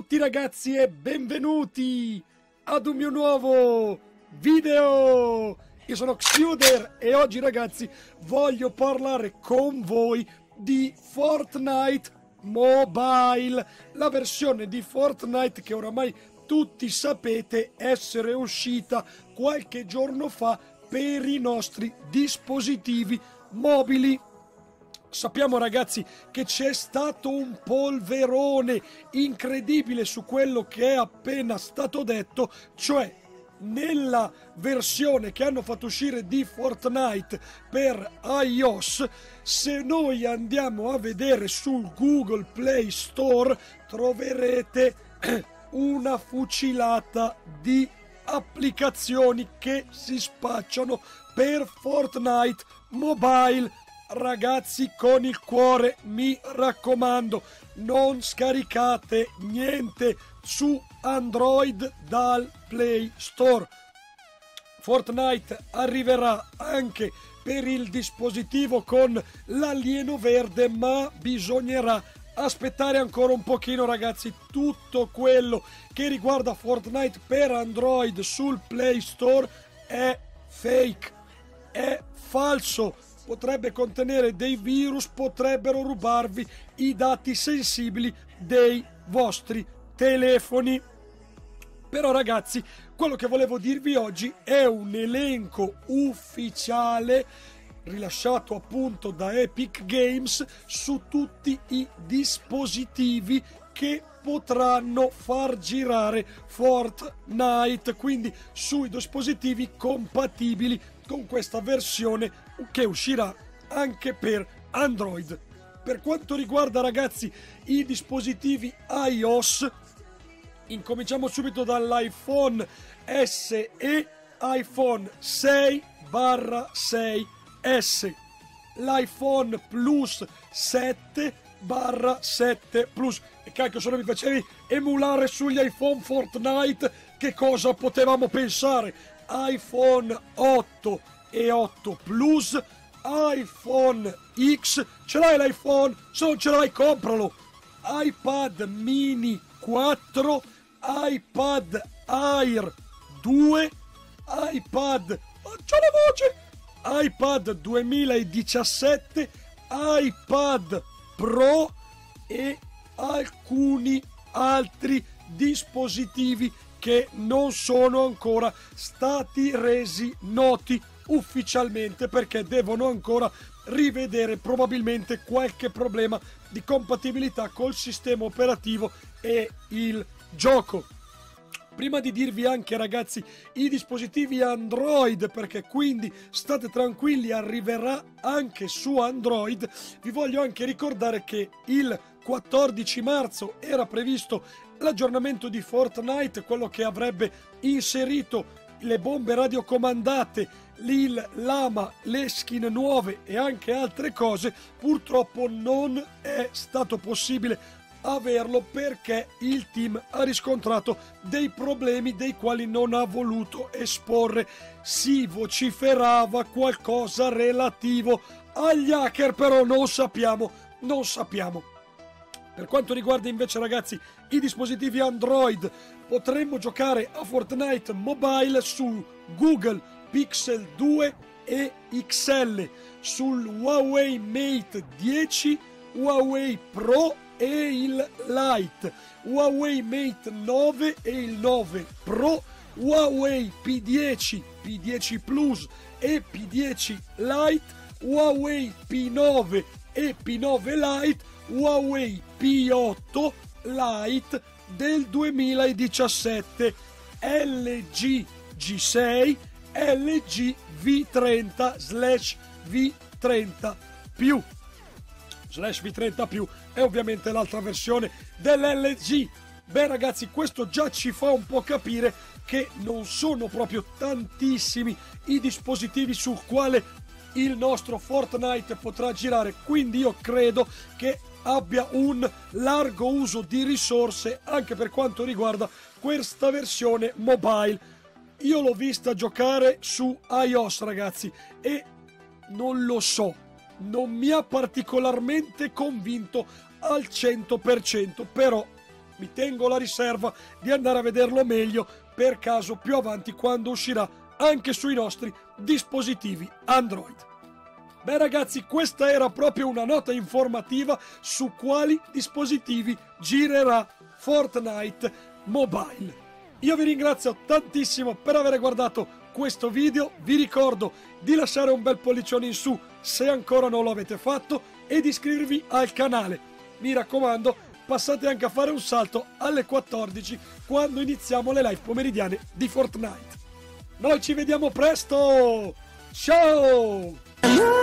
tutti ragazzi e benvenuti ad un mio nuovo video. Io sono Xuder e oggi ragazzi voglio parlare con voi di Fortnite Mobile, la versione di Fortnite che oramai tutti sapete essere uscita qualche giorno fa per i nostri dispositivi mobili. Sappiamo ragazzi che c'è stato un polverone incredibile su quello che è appena stato detto, cioè nella versione che hanno fatto uscire di Fortnite per iOS, se noi andiamo a vedere sul Google Play Store troverete una fucilata di applicazioni che si spacciano per Fortnite Mobile. Ragazzi, con il cuore mi raccomando, non scaricate niente su Android dal Play Store. Fortnite arriverà anche per il dispositivo con l'alieno verde, ma bisognerà aspettare ancora un pochino ragazzi. Tutto quello che riguarda Fortnite per Android sul Play Store è fake, è falso. Potrebbe contenere dei virus, potrebbero rubarvi i dati sensibili dei vostri telefoni. Però ragazzi, quello che volevo dirvi oggi è un elenco ufficiale rilasciato appunto da Epic Games su tutti i dispositivi che potranno far girare Fortnite, quindi sui dispositivi compatibili con questa versione che uscirà anche per Android. Per quanto riguarda ragazzi i dispositivi iOS, incominciamo subito dall'iPhone SE, iPhone 6/6S, l'iPhone Plus 7/7 Plus. E cacchio, se non mi facevi emulare sugli iPhone Fortnite, che cosa potevamo pensare? iPhone 8 e 8 Plus, iPhone X, ce l'hai l'iPhone? Se non ce l'hai compralo. iPad mini 4, iPad Air 2, iPad, c'ho la voce, iPad 2017, iPad Pro e alcuni altri dispositivi che non sono ancora stati resi noti ufficialmente perché devono ancora rivedere probabilmente qualche problema di compatibilità col sistema operativo e il gioco. Prima di dirvi anche ragazzi i dispositivi Android, perché quindi state tranquilli, arriverà anche su Android, vi voglio anche ricordare che il 14 marzo era previsto l'aggiornamento di Fortnite, quello che avrebbe inserito le bombe radiocomandate, il lama, le skin nuove e anche altre cose. Purtroppo non è stato possibile averlo perché il team ha riscontrato dei problemi dei quali non ha voluto esporre. Si vociferava qualcosa relativo agli hacker, però non sappiamo. Per quanto riguarda invece ragazzi i dispositivi Android, potremmo giocare a Fortnite Mobile su Google Pixel 2 e XL, sul Huawei Mate 10, Huawei Pro e il Lite, Huawei Mate 9 e il 9 Pro, Huawei P10, P10 Plus e P10 Lite, Huawei P9 e P9 Lite, Huawei P8 Lite del 2017, LG G6, LG V30/V30 più. /V30 più è ovviamente l'altra versione dell'LG. Beh ragazzi, questo già ci fa un po' capire che non sono proprio tantissimi i dispositivi sul quale il nostro Fortnite potrà girare, quindi io credo che abbia un largo uso di risorse anche per quanto riguarda questa versione mobile. Io l'ho vista giocare su iOS ragazzi e non lo so, non mi ha particolarmente convinto al 100%, però mi tengo la riserva di andare a vederlo meglio per caso più avanti quando uscirà anche sui nostri dispositivi Android. Beh ragazzi, questa era proprio una nota informativa su quali dispositivi girerà Fortnite Mobile. Io vi ringrazio tantissimo per aver guardato questo video, vi ricordo di lasciare un bel pollicione in su se ancora non lo avete fatto e di iscrivervi al canale. Mi raccomando, passate anche a fare un salto alle 14 quando iniziamo le live pomeridiane di Fortnite. Noi ci vediamo presto! Ciao!